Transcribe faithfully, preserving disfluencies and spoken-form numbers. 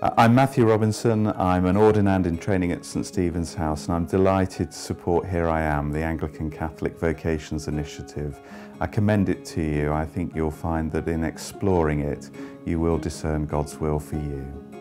Uh, I'm Matthew Robinson. I'm an ordinand in training at St Stephen's House, and I'm delighted to support Here I Am, the Anglican Catholic Vocations Initiative. I commend it to you. I think you'll find that in exploring it, you will discern God's will for you.